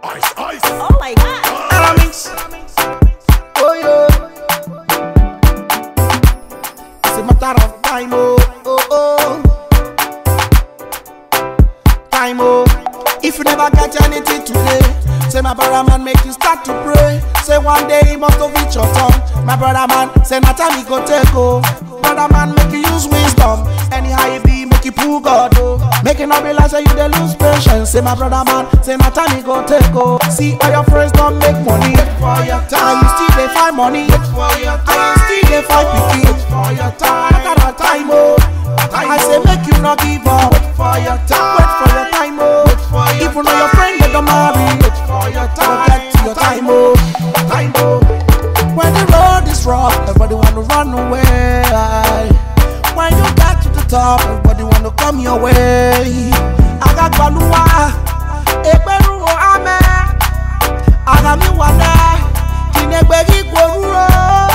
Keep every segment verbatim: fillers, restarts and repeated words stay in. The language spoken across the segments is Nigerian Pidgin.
Ice, ice. Oh my God. Aramix. Oh yeah. It's a matter of time, oh, oh, oh. Time, oh. If you never get anything today, say my brother man, make you start to pray. Say one day he must have reach your tongue. My brother man, say na time he go take, oh. Brother man, make you use wisdom. Anyhow you be, make you pull God, oh. Make it not be like say you dey lose patience. Say my brother man, say na time he go take, oh. See all your friends don't make money. Wait for your time. And you still dey find money. Wait for your time. And you still dey find pikin. Wait for your time. Matter of time, oh. I say make you not give up. Wait for your time. Wait for your time, oh. Wait for your Even though your friend they don't marry. Wait for your time. Get to your time, oh. Time, oh. When the road is rough, everybody wanna run away. When you get to the top, everybody wanna come your way. I got Balua, Eberu Ame, Agami Wane, Kinebegi Kworo.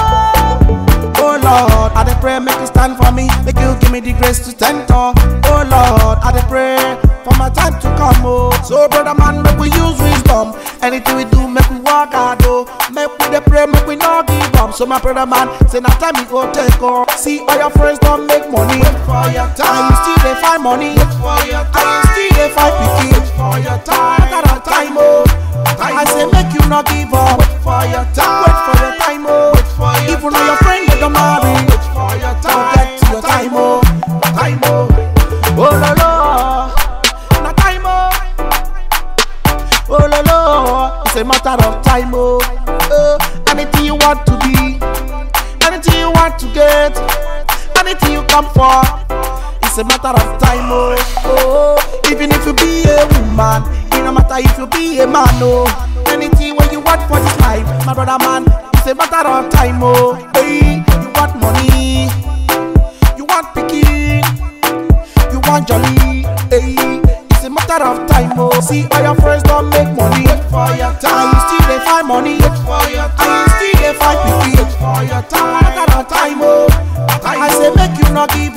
Oh Lord, I dey pray, make you stand for me, make you give me the grace to stand tall. Oh Lord, I dey pray for my time to come. Oh, so brother man, make we use wisdom. Anything we do, make we work hard. Oh, make we dey pray, make we not give up. So my brother man, say na time we go take off. See all your friends don't make money. Wait for your time. And you still dey find money. Wait for your time. And you still dey find pikin. Wait for your time. I got a time, oh. I say make you not give up. Wait for your time. Wait for your time, oh. Wait for your Even though your friend they don't marry. Wait for your time. Get to your time, oh. Time, oh. Oh la la. Na time, oh. Oh la la. It's a matter of time, oh. Uh, anything you want to be, anything you want to get, anything you come for, it's a matter of time, oh. Oh, even if you be a woman, it no matter if you be a man, oh. Anything what you want for this life, my brother man, it's a matter of time, oh. Hey, you want money, you want picky, you want jolly, hey. It's a matter of time, oh. See all your friends don't make money. Wait for your time. And you still dey find money. Wait for your time. And you still dey find pikin. Wait for your time. I got a time, oh. I say make you not give